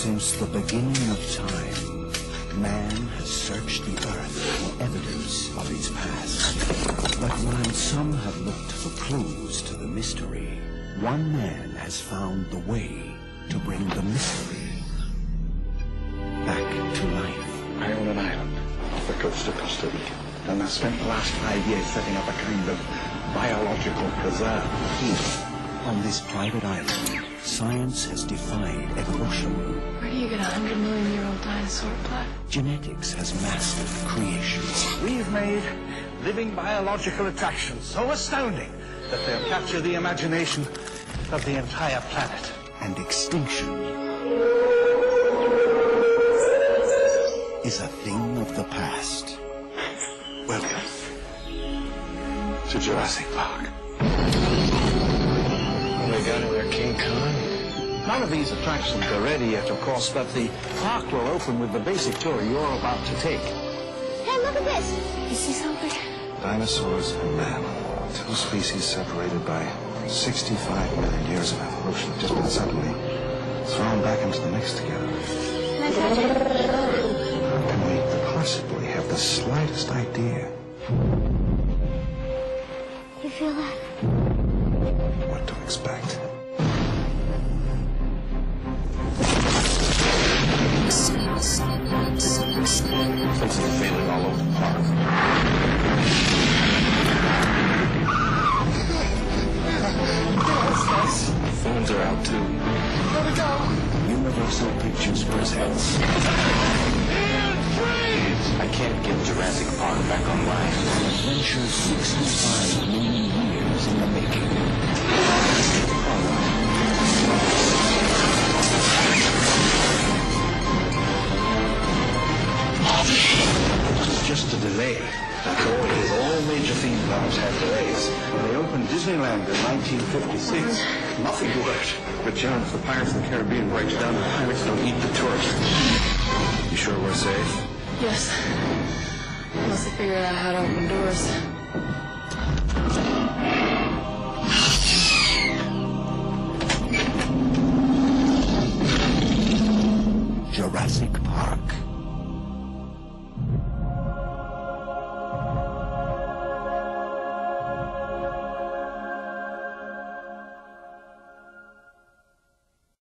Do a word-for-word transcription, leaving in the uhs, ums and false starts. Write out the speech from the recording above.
Since the beginning of time, man has searched the earth for evidence of its past. But while some have looked for clues to the mystery, one man has found the way to bring the mystery back to life. I own an island off the coast of Costa Rica, and I spent the last five years setting up a kind of biological preserve. Here, on this private island, science has defied evolution. Where do you get a hundred million year old dinosaur blood? Genetics has mastered creation. We've made living biological attractions so astounding that they'll capture the imagination of the entire planet. And extinction is a thing of the past. Welcome to Jurassic Park. We got in there, King Kong. None of these attractions are ready yet, of course, but the park will open with the basic tour you're about to take. Hey, look at this. You see something? Dinosaurs and man. Two species separated by sixty-five million years of evolution have just been suddenly thrown back into the mix together. Can I touch it? How can we possibly have the slightest idea You feel that? what to expect? It's a feeling all over the park. Phones are out too. Where we go? Universal Pictures presents I can't get Jurassic Park back online. Adventure sixty-five million years in the making. It's just a delay. That's all it is. All major theme parks have delays. When they opened Disneyland in nineteen fifty-six, nothing worked. But John, if the Pirates of the Caribbean breaks down, the pirates don't eat the tourists. You sure we're safe? Yes. Unless they figure out how to open doors. Jurassic Park.